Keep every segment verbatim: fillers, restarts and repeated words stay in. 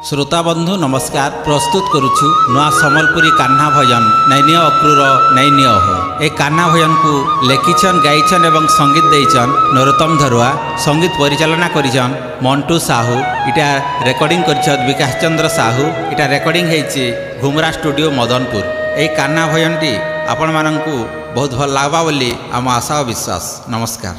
श्रोता बंधु नमस्कार। प्रस्तुत करुछु नुआ सम्बलपुरी कान्हा भजन नैनिय अक्रूर नैनिय हो। ए कान्हा भजन को लेखिछन गाइछन एवं संगीत देइछन नरोत्तम धरुआ। संगीत परिचालना करिछन मंटू साहू। इटा रेकर्डिंग करिछन विकास चंद्र साहू। इटा रेकर्डिंग हेछि घुमरा स्टूडियो मदनपुर। ए कान्हा भजनटी आपण माननकु बहुत भल लागबा बोली आम आशा और विश्वास। नमस्कार।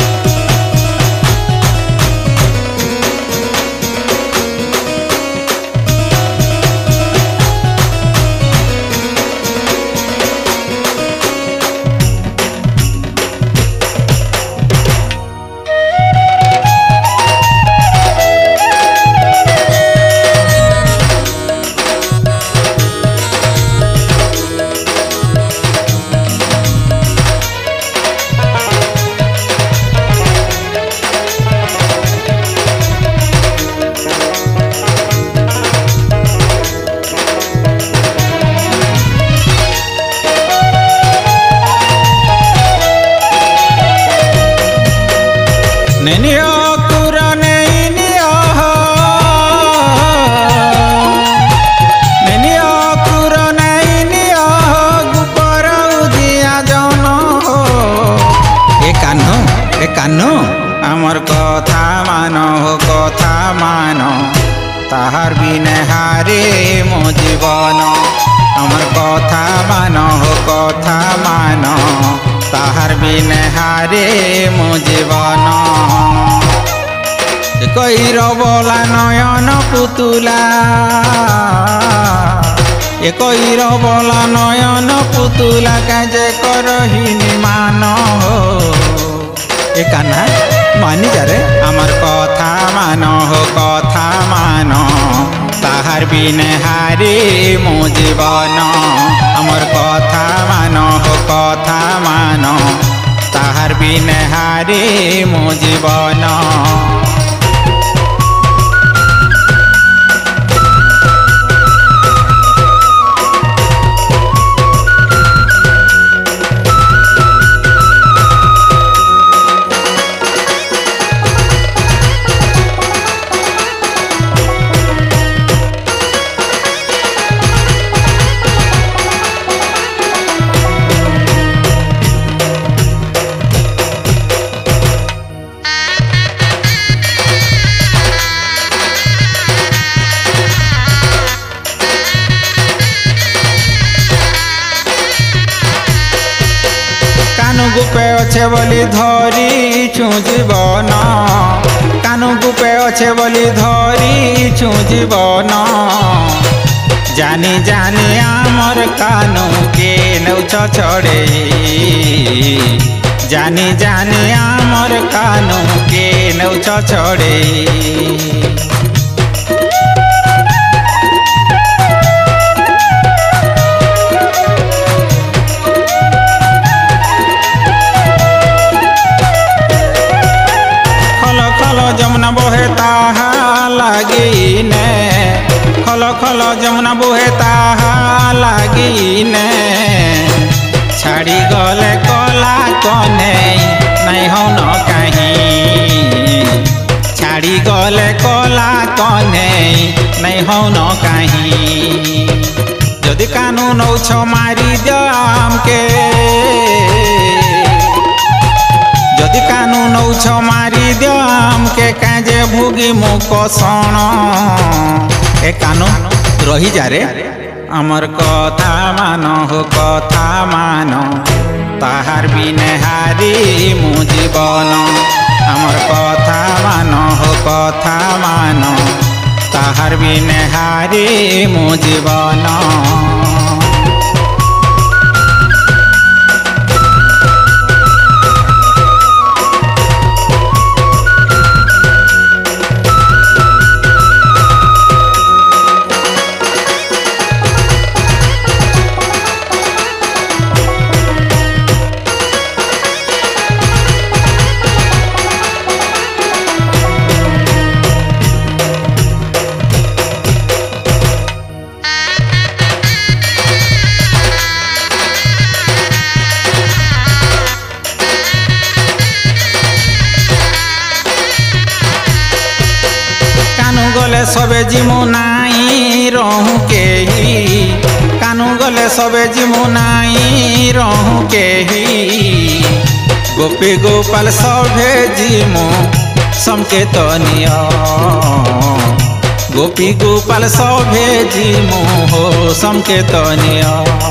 नैनिय अक्रूर नैनिय हो, नैनिय अक्रूर नैनिय हो, गुपर उजिया जन हो। ए कान्हो ए कान्हो आमर कथा मान हो, कथा मान ताहार बिने हारे मो जीवन। आमर कथा मान हो, कथा मान ताहार बिने हारे मो जीवन। कईर बोला नयन पुतुला, ए कईर बोला नयन पुतुला काजे करहिनी मान हो। ए कान्हा मानी जारे आमर कथा मान हो, कथा मान ताहार बिने हारे मो जीवन। आमर कथा मान हो, कथा मान ताहार बिने हारे मो जीवन। कानू गुपे अच्छे बोली धरी छु जीवन, कानू गुपे अच्छे बोली धरी छु जीवन। जानी जानी आमर कानू के नौछ छड़े, जानी जानी आमर कानू के नौछ छड़े। जमुना बोहे ताहा लागी ने, खल खल जमुना बोहे ताहा लागी ने। छाड़ी गले कला कने नहीं हो न कहीं, छाड़ी गले कला कने नहीं हो न कहीं। जदि कानू नौछ मारी जाम के, जदि कानू नौछ मारी द्याम के काजे भुगी मुख सण। ए कानू रही जा रे आमर कथा मान हो, कथा मान ताहार बिने हारी मो जीवन। आमर कथा मान हो, कथा मान ताहार बिने हारी मो जीवन। गले सबे जिमु नाई रहूं केही कानू गले सबे जिमु नाई रहूं केही गोपी गोपाल सभे जिमु संकेतनीय गोपी गोपाल सभे जिमु हो संकेतनीय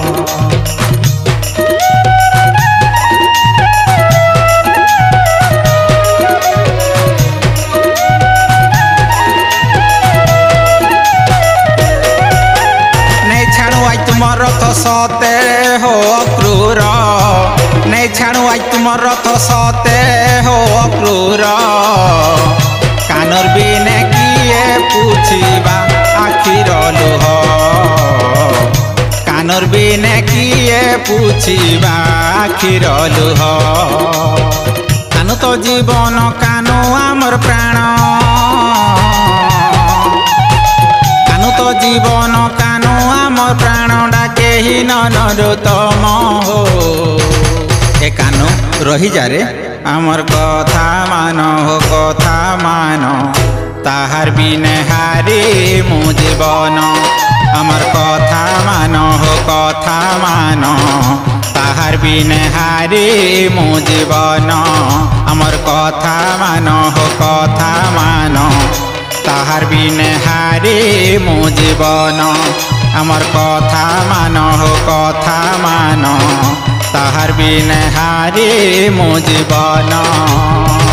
तुम रथ सते हो क्रूर नहीं छाणु आज तुम रथ सते हो क्रूर कानर बिने किए पूछिबा आखिर लुह कानर बिने किए पूछिबा आखिर लुह कानू तो जीवन कानू आमर प्राण कानू तो जीवन कानू आमर प्राण डाके ही नरोत्तम हो ए कानू रही जा रे आमर कथा मान हो कथा मान ताहार बिने हारी मु जीवन आमर कथा मान हो कथा मान ताहार बिने हारी मु जीवन आमर कथा मान हो कथा मान ताहार बिने हारी मु जीवन आमर कथा मान हो कथा मान ताहार बिने हारी मु जीवन।